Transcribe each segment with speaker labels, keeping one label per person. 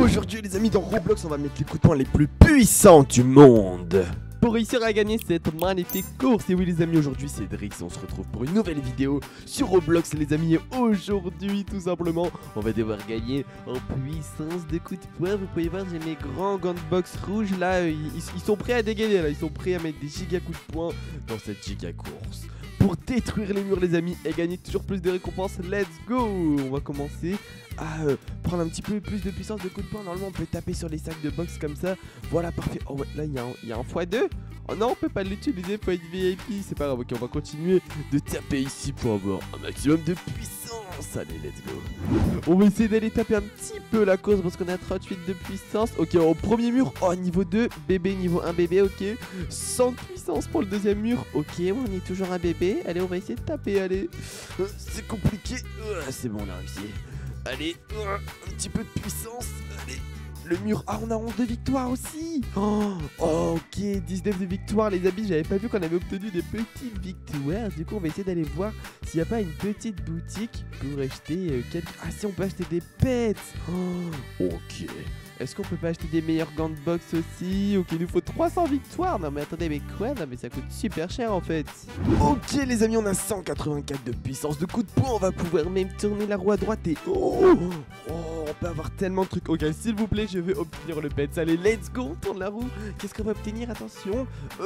Speaker 1: Aujourd'hui les amis, dans Roblox on va mettre les coups de poing les plus puissants du monde pour réussir à gagner cette magnifique course. Et oui les amis, aujourd'hui c'est Drix, on se retrouve pour une nouvelle vidéo sur Roblox les amis. Et aujourd'hui tout simplement on va devoir gagner en puissance de coups de poing. Vous pouvez voir, j'ai mes grands gants de boxe rouges là, ils sont prêts à dégainer là, ils sont prêts à mettre des giga coups de poing dans cette giga course pour détruire les murs les amis et gagner toujours plus de récompenses. Let's go. On va commencer à prendre un petit peu plus de puissance de coups de poing. Normalement on peut taper sur les sacs de boxe comme ça. Voilà, parfait. Oh ouais, là il y a un x2. Oh non, on peut pas l'utiliser pour être VIP. C'est pas grave, ok, on va continuer de taper ici pour avoir un maximum de puissance. Allez, let's go. On va essayer d'aller taper un petit peu la course parce qu'on a 38 de puissance. Ok, au premier mur, oh niveau 2, bébé, niveau 1 bébé, ok. 100 de puissance pour le deuxième mur. Ok, on est toujours un bébé. Allez, on va essayer de taper, allez. C'est compliqué. C'est bon, on a réussi. Allez, un petit peu de puissance. Allez, le mur. Ah, on a 11 de victoire aussi. Oh, ok, 19 de victoire, les amis. J'avais pas vu qu'on avait obtenu des petites victoires. Du coup, on va essayer d'aller voir s'il n'y a pas une petite boutique pour acheter quelques... Ah, si, on peut acheter des pets. Oh, ok. Est-ce qu'on peut pas acheter des meilleurs gants de boxe aussi? Ok, il nous faut 300 victoires. Non mais attendez, mais quoi? Non mais ça coûte super cher en fait. Ok les amis, on a 184 de puissance de coup de poing. On va pouvoir même tourner la roue à droite et... Oh, on peut avoir tellement de trucs. Ok, s'il vous plaît, je vais obtenir le pet. Allez, let's go, on tourne la roue. Qu'est-ce qu'on va obtenir? Attention.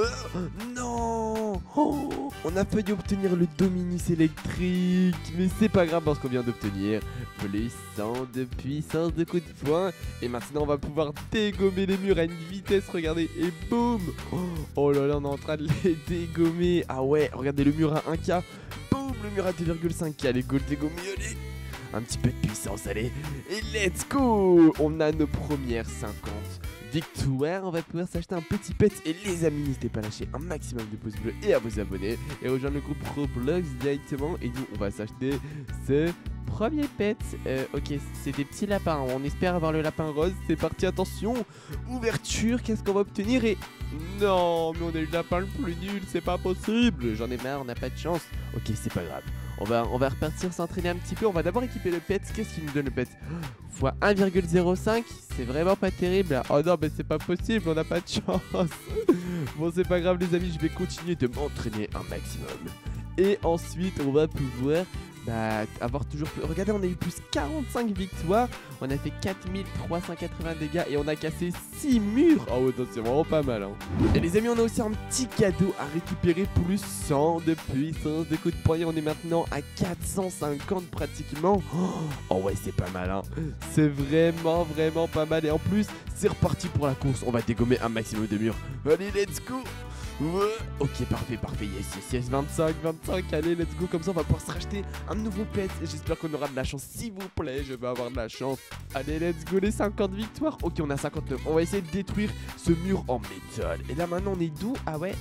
Speaker 1: Non. On a failli obtenir le Dominus électrique. Mais c'est pas grave parce qu'on vient d'obtenir plus 100 de puissance de coup de poing. Et maintenant on va pouvoir dégommer les murs à une vitesse, regardez, et boum. Oh là là, on est en train de les dégommer. Ah ouais, regardez le mur à 1K. Boum, le mur à 2,5K. Allez, go le dégommer, allez. Un petit peu de puissance, allez. Et let's go. On a nos premières 50 victoires. On va pouvoir s'acheter un petit pet. Et les amis, n'hésitez pas à lâcher un maximum de pouces bleus et à vous abonner. Et rejoindre le groupe Roblox directement. Et nous, on va s'acheter ce... premier pet, ok, c'est des petits lapins. On espère avoir le lapin rose. C'est parti, attention. Ouverture, qu'est-ce qu'on va obtenir? Et non, mais on a eu le lapin le plus nul, c'est pas possible. J'en ai marre, on n'a pas de chance. Ok, c'est pas grave. On va repartir s'entraîner un petit peu. On va d'abord équiper le pet. Qu'est-ce qu'il nous donne le pet? Fois 1,05. C'est vraiment pas terrible. Oh non, mais c'est pas possible, on n'a pas de chance. Bon, c'est pas grave les amis, je vais continuer de m'entraîner un maximum. Et ensuite, on va pouvoir... avoir toujours plus... Regardez, on a eu plus 45 victoires. On a fait 4380 dégâts et on a cassé 6 murs. Oh ouais, c'est vraiment pas mal hein. Et les amis, on a aussi un petit cadeau à récupérer. Plus 100 de puissance de coup de poing. On est maintenant à 450 pratiquement. Oh ouais, c'est pas mal hein. C'est vraiment pas mal. Et en plus, c'est reparti pour la course. On va dégommer un maximum de murs. Allez, let's go. Ouais. Ok, parfait, yes, 25, allez, let's go, comme ça on va pouvoir se racheter un nouveau pet, et j'espère qu'on aura de la chance, s'il vous plaît, je vais avoir de la chance. Allez, let's go, les 50 victoires, ok, on a 59, on va essayer de détruire ce mur en métal, et là maintenant on est d'où? Ah ouais,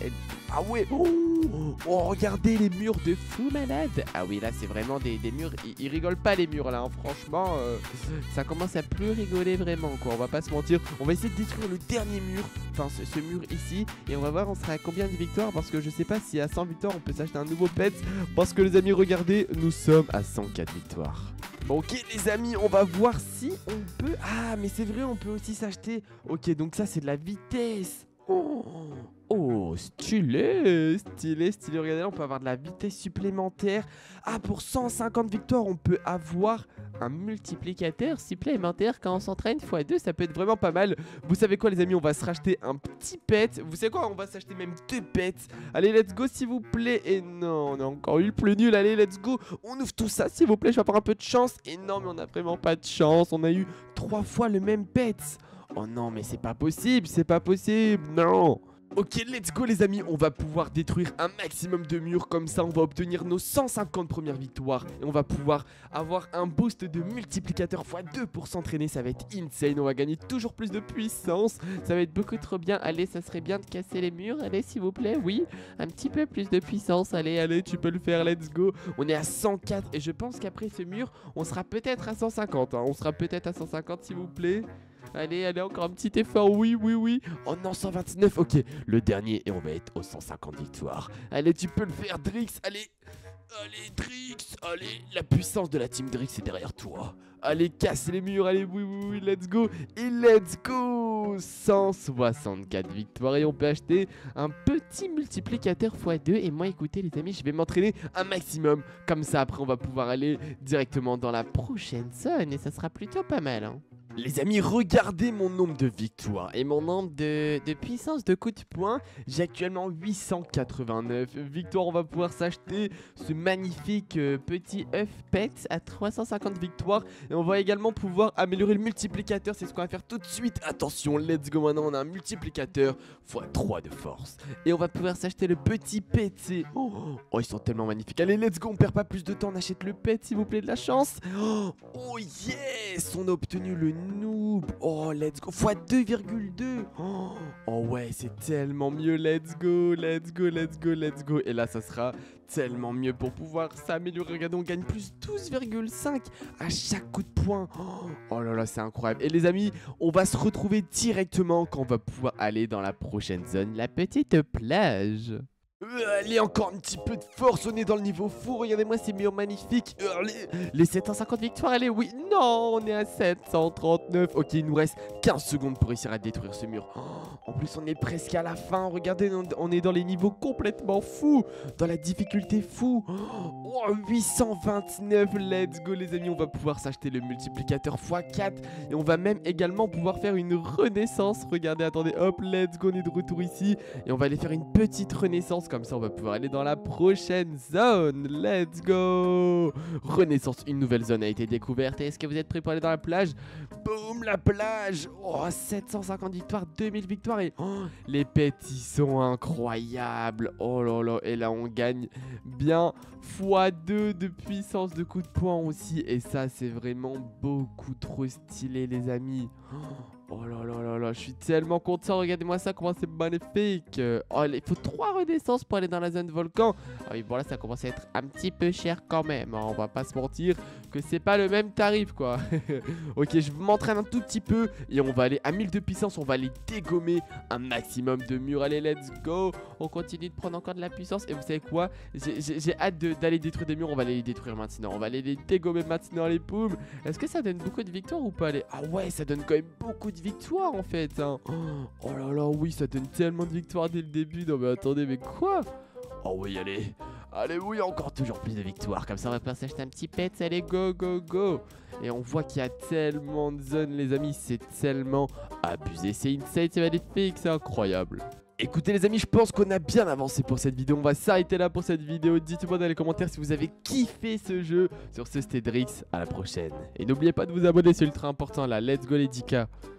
Speaker 1: regardez les murs de fou malade. Ah oui, là c'est vraiment des murs, ils rigolent pas les murs là, hein. Franchement, ça commence à plus rigoler vraiment quoi, on va pas se mentir. On va essayer de détruire le dernier mur, enfin ce mur ici, et on va voir on sera à combien de victoires, parce que je sais pas si à 100 victoires on peut s'acheter un nouveau pet, parce que les amis regardez, nous sommes à 104 victoires. Bon, ok les amis, on va voir si on peut... Ah mais c'est vrai, on peut aussi s'acheter... Ok, donc ça c'est de la vitesse. Oh, stylé, regardez là, on peut avoir de la vitesse supplémentaire. Ah, pour 150 victoires, on peut avoir un multiplicateur supplémentaire quand on s'entraîne x2, ça peut être vraiment pas mal. Vous savez quoi les amis, on va se racheter un petit pet. Vous savez quoi, on va s'acheter même 2 pets. Allez, let's go s'il vous plaît. Et non, on a encore eu le plus nul, allez, let's go. On ouvre tout ça s'il vous plaît, je vais avoir un peu de chance. Et non, mais on a vraiment pas de chance, on a eu 3 fois le même pet. Oh non, mais c'est pas possible, non. Ok, let's go les amis, on va pouvoir détruire un maximum de murs, comme ça on va obtenir nos 150 premières victoires. Et on va pouvoir avoir un boost de multiplicateur x2 pour s'entraîner, ça va être insane, on va gagner toujours plus de puissance. Ça va être beaucoup trop bien, allez, ça serait bien de casser les murs, allez s'il vous plaît, oui. Un petit peu plus de puissance, allez, tu peux le faire, let's go. On est à 104 et je pense qu'après ce mur, on sera peut-être à 150, hein. On sera peut-être à 150 s'il vous plaît. Allez, encore un petit effort, oui. Oh non, 129, ok, le dernier, et on va être aux 150 victoires. Allez, tu peux le faire, Drix, allez. Allez, Drix, allez, la puissance de la team Drix est derrière toi. Allez, casse les murs, allez, oui, oui, oui, let's go. Et let's go 164 victoires et on peut acheter un petit multiplicateur x2. Et moi, écoutez les amis, je vais m'entraîner un maximum. Comme ça, après, on va pouvoir aller directement dans la prochaine zone et ça sera plutôt pas mal, hein. Les amis, regardez mon nombre de victoires et mon nombre de puissance de coups de poing. J'ai actuellement 889 victoires. On va pouvoir s'acheter ce magnifique petit œuf pet à 350 victoires. Et on va également pouvoir améliorer le multiplicateur. C'est ce qu'on va faire tout de suite. Attention, let's go. Maintenant, on a un multiplicateur x3 de force. Et on va pouvoir s'acheter le petit pet. Oh, ils sont tellement magnifiques. Allez, let's go. On perd pas plus de temps. On achète le pet, s'il vous plaît, de la chance. Oh yes, on a obtenu le noob. Oh, let's go. Fois 2,2. Oh ouais, c'est tellement mieux. Let's go, let's go, let's go, let's go. Et là, ça sera tellement mieux pour pouvoir s'améliorer. Regardez, on gagne plus 12,5 à chaque coup de poing. Oh là là, c'est incroyable. Et les amis, on va se retrouver directement quand on va pouvoir aller dans la prochaine zone, la petite plage. Allez, encore un petit peu de force, on est dans le niveau fou, regardez-moi ces murs magnifiques. Les 750 victoires, allez, oui, non, on est à 739. Ok, il nous reste 15 secondes pour réussir à détruire ce mur. En plus, on est presque à la fin, regardez, on est dans les niveaux complètement fous, dans la difficulté fou. 829, let's go les amis, on va pouvoir s'acheter le multiplicateur x4. Et on va même également pouvoir faire une renaissance. Regardez, attendez, hop, let's go, on est de retour ici. Et on va aller faire une petite renaissance. Comme ça, on va pouvoir aller dans la prochaine zone. Let's go. Renaissance, une nouvelle zone a été découverte. Et est-ce que vous êtes prêts pour aller dans la plage? Boum, la plage. Oh, 750 victoires, 2000 victoires. Et les pets, ils sont incroyables. Oh là là. Et là, on gagne bien x2 de puissance de coup de poing aussi. Et ça, c'est vraiment beaucoup trop stylé, les amis. Oh là là là là, je suis tellement content, regardez-moi ça, comment c'est magnifique. Oh, il faut 3 renaissances pour aller dans la zone volcan. Ah oui, bon là, ça commence à être un petit peu cher quand même, hein. On va pas se mentir que c'est pas le même tarif, quoi. Ok, je m'entraîne un tout petit peu et on va aller à 1000 de puissance, on va aller dégommer un maximum de murs. Allez, let's go. On continue de prendre encore de la puissance et vous savez quoi? J'ai hâte d'aller détruire des murs, on va aller les détruire maintenant. On va aller les dégommer maintenant, les poums. Est-ce que ça donne beaucoup de victoires ou pas? Ah ouais, ça donne quand même beaucoup de victoire en fait, hein. Oh là là, oui, ça donne tellement de victoires dès le début. Non mais attendez, mais quoi? Oh oui, allez. Allez, oui, encore toujours plus de victoires. Comme ça, on va pouvoir s'acheter un petit pet. Allez, go, go, go. Et on voit qu'il y a tellement de zones, les amis. C'est tellement abusé. C'est insane, c'est magnifique, c'est incroyable. Écoutez les amis, je pense qu'on a bien avancé pour cette vidéo. On va s'arrêter là pour cette vidéo. Dites-moi dans les commentaires si vous avez kiffé ce jeu. Sur ce, c'était Drix, à la prochaine. Et n'oubliez pas de vous abonner, c'est ultra important là. Let's go les 10K.